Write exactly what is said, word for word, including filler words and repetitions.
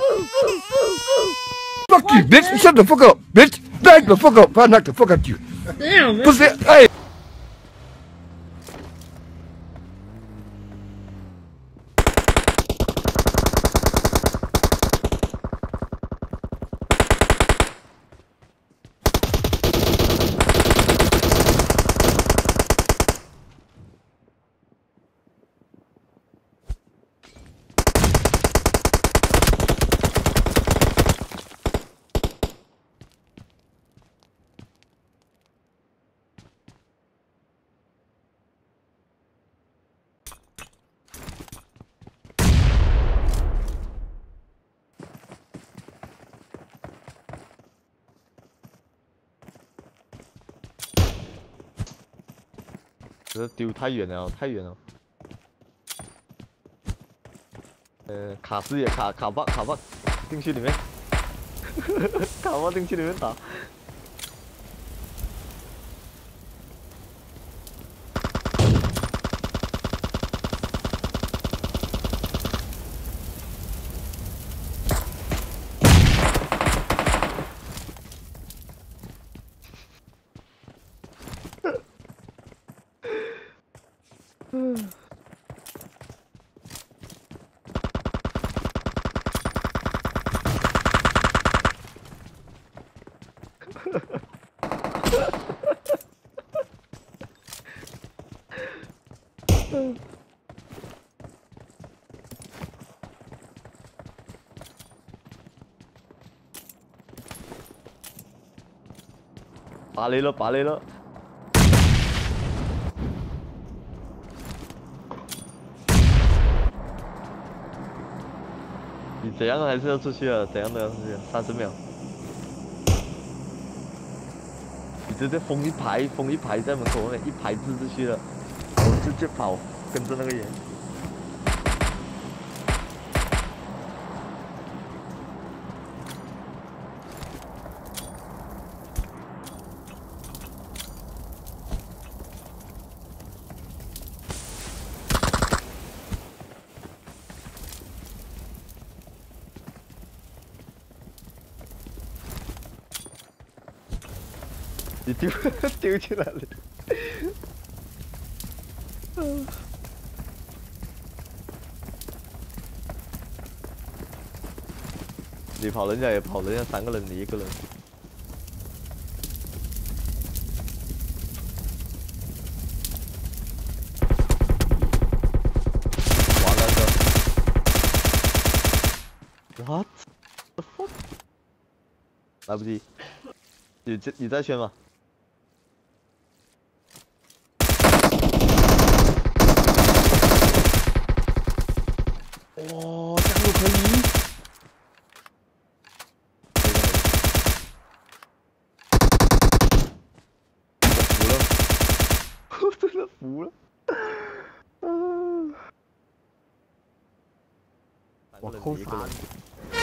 Fuck you, bitch! Shut the fuck up, bitch! Knock the fuck up! I knock the fuck out you. Damn, man. Pussy, hey. 这丢太远了，太远了。呃，卡视野，卡卡爆，卡爆，进去里面，卡爆进去里面打。嗯。嗯。拔雷了，拔雷了。 你怎样还是要出去啊？怎样都要出去、啊，三十秒。你直接封一排，封一排在门口那一排支出去了，我直接跑，跟着那个人。你丢丢去哪里？你跑人家也跑，人家三个人你一个人。完了这 ，what the fuck？ 来不及，你这你再选吧。 哇，这样都可以！服了，我真的服了。啊！我扣啥？